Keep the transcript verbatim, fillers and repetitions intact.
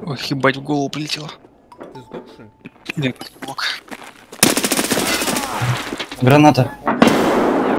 Ой, ебать, в голову полетело. Ты сдох, что ли? Нет, блок. Граната.